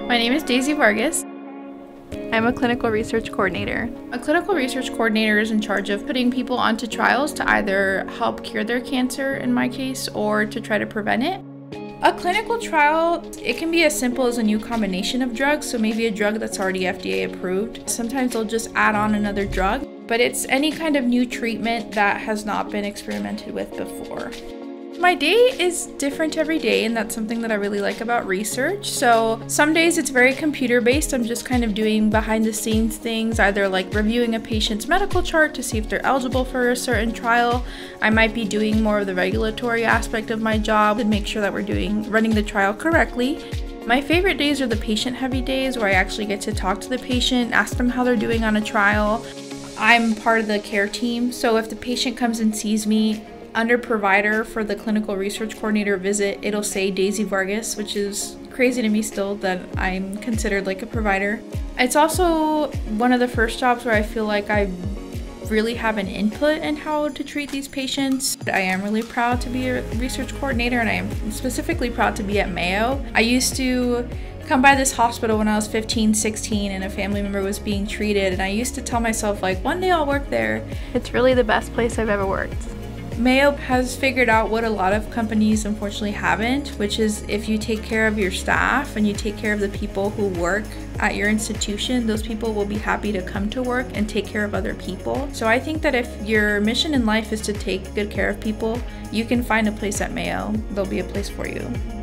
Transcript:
My name is Daisy Vargas. I'm a clinical research coordinator. A clinical research coordinator is in charge of putting people onto trials to either help cure their cancer, in my case, or to try to prevent it. A clinical trial, it can be as simple as a new combination of drugs, so maybe a drug that's already FDA approved. Sometimes they'll just add on another drug, but it's any kind of new treatment that has not been experimented with before. My day is different every day, and that's something that I really like about research. So some days it's very computer-based. I'm just kind of doing behind-the-scenes things, either like reviewing a patient's medical chart to see if they're eligible for a certain trial. I might be doing more of the regulatory aspect of my job and make sure that we're running the trial correctly. My favorite days are the patient-heavy days where I actually get to talk to the patient, ask them how they're doing on a trial. I'm part of the care team, so if the patient comes and sees me, under provider for the clinical research coordinator visit, it'll say Daisy Vargas, which is crazy to me still that I'm considered like a provider. It's also one of the first jobs where I feel like I really have an input in how to treat these patients. I am really proud to be a research coordinator, and I am specifically proud to be at Mayo. I used to come by this hospital when I was 15, 16, and a family member was being treated, and I used to tell myself, like, one day I'll work there. It's really the best place I've ever worked. Mayo has figured out what a lot of companies unfortunately haven't, which is if you take care of your staff and you take care of the people who work at your institution, those people will be happy to come to work and take care of other people. So I think that if your mission in life is to take good care of people, you can find a place at Mayo. There'll be a place for you.